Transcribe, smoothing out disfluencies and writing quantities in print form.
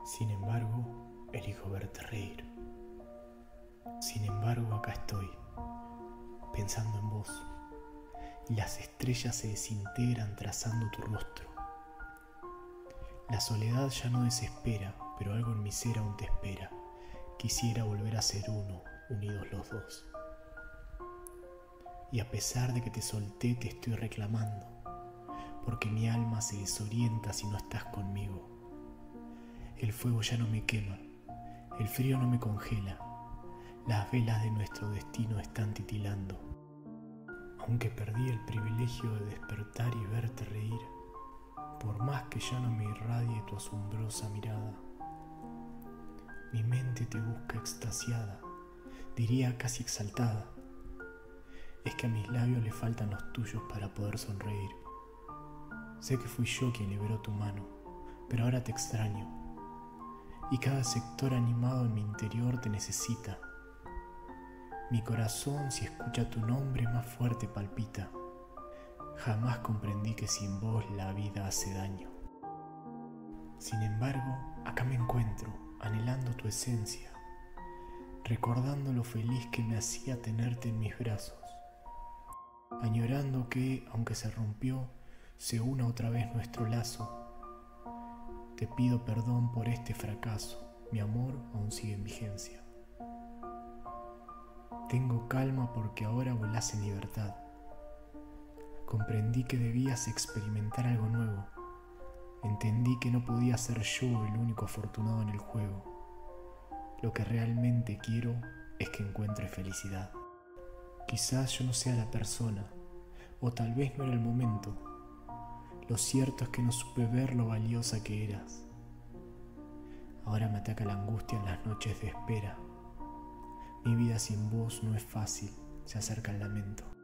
Sin embargo, elijo verte reír. Sin embargo, acá estoy, pensando en vos, y las estrellas se desintegran trazando tu rostro. La soledad ya no desespera, pero algo en mi ser aún te espera. Quisiera volver a ser uno, unidos los dos. Y a pesar de que te solté, te estoy reclamando, porque mi alma se desorienta si no estás conmigo. El fuego ya no me quema, el frío no me congela, las velas de nuestro destino están titilando. Aunque perdí el privilegio de despertar y verte reír, por más que ya no me irradie tu asombrosa mirada, mi mente te busca extasiada, diría casi exaltada. Es que a mis labios le faltan los tuyos para poder sonreír. Sé que fui yo quien liberó tu mano, pero ahora te extraño, y cada sector animado en mi interior te necesita. Mi corazón, si escucha tu nombre, más fuerte palpita. Jamás comprendí que sin vos la vida hace daño. Sin embargo, acá me encuentro, anhelando tu esencia, recordando lo feliz que me hacía tenerte en mis brazos, añorando que, aunque se rompió, se una otra vez nuestro lazo. Te pido perdón por este fracaso, mi amor aún sigue en vigencia. Tengo calma porque ahora volás en libertad. Comprendí que debías experimentar algo nuevo. Entendí que no podía ser yo el único afortunado en el juego. Lo que realmente quiero es que encuentres felicidad. Quizás yo no sea la persona, o tal vez no era el momento. Lo cierto es que no supe ver lo valiosa que eras. Ahora me ataca la angustia en las noches de espera. Mi vida sin vos no es fácil, se acerca el lamento.